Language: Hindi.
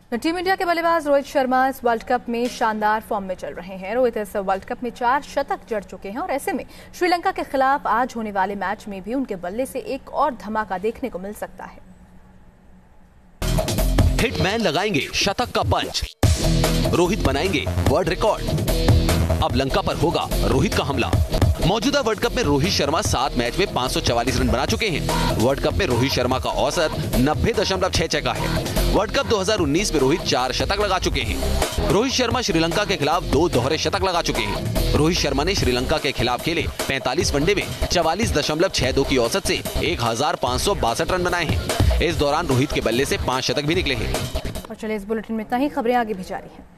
टीम इंडिया के बल्लेबाज रोहित शर्मा इस वर्ल्ड कप में शानदार फॉर्म में चल रहे हैं। रोहित इस वर्ल्ड कप में 4 शतक जड़ चुके हैं और ऐसे में श्रीलंका के खिलाफ आज होने वाले मैच में भी उनके बल्ले से एक और धमाका देखने को मिल सकता है। हिटमैन लगाएंगे शतक का पंच, रोहित बनाएंगे वर्ल्ड रिकॉर्ड। अब लंका पर होगा रोहित का हमला। मौजूदा वर्ल्ड कप में रोहित शर्मा 7 मैच में 544 रन बना चुके हैं। वर्ल्ड कप में रोहित शर्मा का औसत 90.66 का है। वर्ल्ड कप 2019 में रोहित 4 शतक लगा चुके हैं। रोहित शर्मा श्रीलंका के खिलाफ 2 दोहरे शतक लगा चुके हैं। रोहित शर्मा ने श्रीलंका के खिलाफ खेले 45 वनडे में 44.62 की औसत से 1562 रन बनाए हैं। इस दौरान रोहित के बल्ले से 5 शतक भी निकले हैं। और चलिए इस बुलेटिन में इतना ही। खबरें आगे भी जारी हैं।